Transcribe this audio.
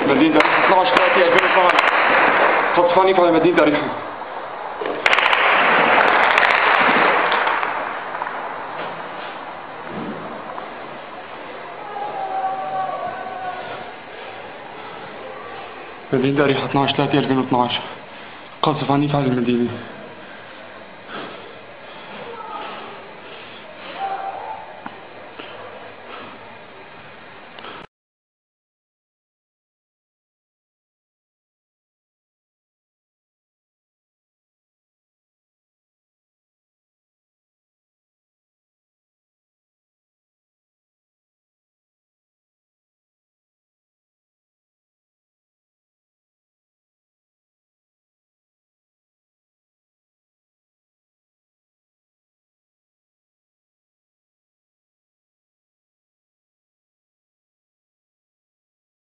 مدينة 12/3/2012 خطف عنيف على مدينة جريحة. مدينة جريحة 12/3/2012 قصف عنيف على المدينة.